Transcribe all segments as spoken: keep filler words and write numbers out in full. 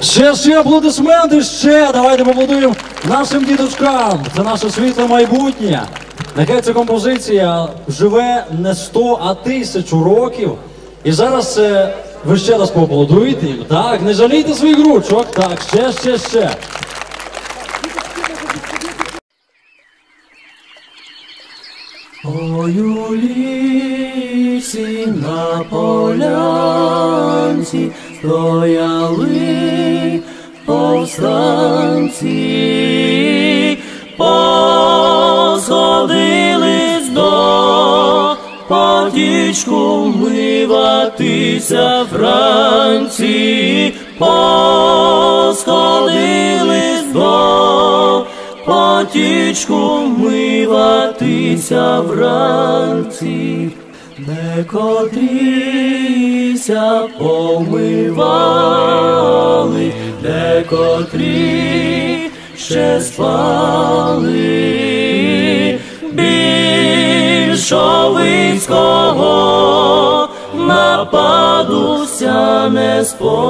Ще, ще аплодисменти, ще. Давайте поаплодуємо нашим діточкам. Це наше світле майбутнє. Нехай ця композиція живе не сто, а тисячу років. І зараз е, ви ще раз поаплодуєте їм. Так, не жалійте своїх ручок. Так, ще, ще, ще. Ой, у лісі на полянці стояли повстанці, посходились до потічку вмиватися вранці, посходились до потічку вмиватися вранці, декотріся помивали, декотрі ще спали. Більшовицького нападуся не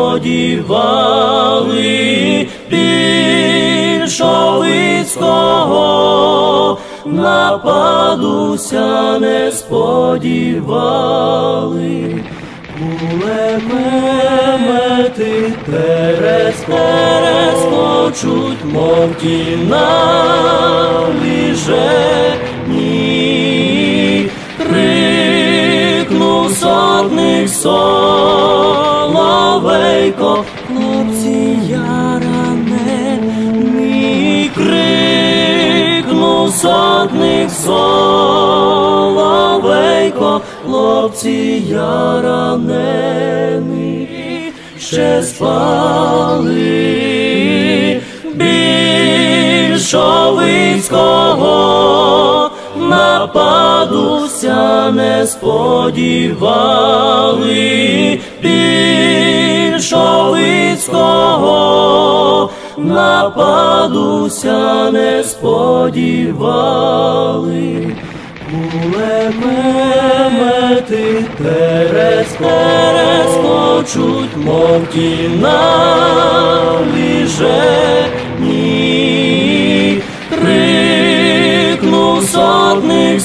сподівали, більшовицького нападуся не сподівали. Кулемети перескочуть, мов ті навіжені, крикнув сотник соловейко, хлопці я ранений, крикнув сотник соловейко, хлопці я ранений, ще спали. Більшовицького нападуся не сподівали, більшовицького нападуся не сподівали. Кулемети перескочуть, мов ті навіжені, крикнув сотник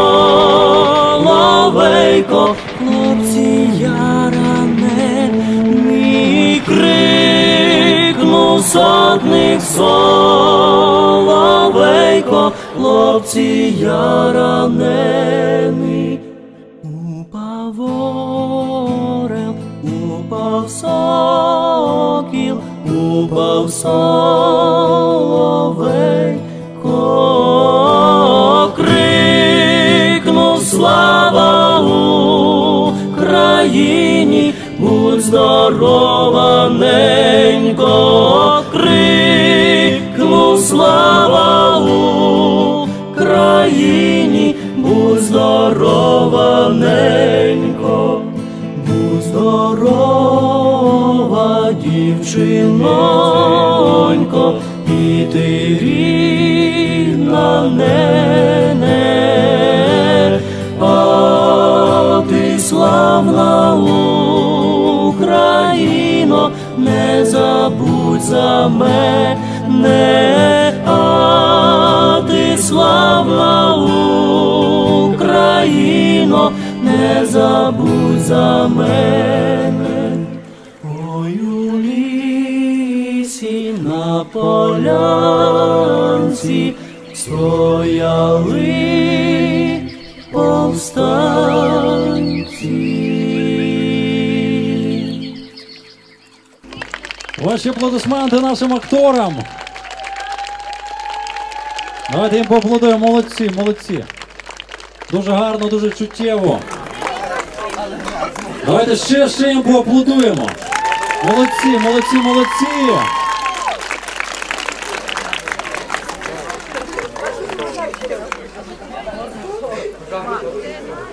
соловейко, хлопці я ранений, крикнув сотник соловейко, хлопці я ранений. Упав орел, упав сокіл, упав соловейко, крикнув слава Україні, будь здорова, ненько, крикнув слава Україні, будь здорова, ненько, будь здорова, дівчинонько, і ти рідна нене, а ти славна Україно, не забудь за мене, а ти славна Україно, не забудь за мене. Ой, у лісі на полянці стояли повстанці. Ваші аплодисменти нашим акторам. Давайте їм поаплодуємо. Молодці, молодці. Дуже гарно, дуже чуттєво. Давайте ще, ще їм поаплодуємо. Молодці, молодці, молодці.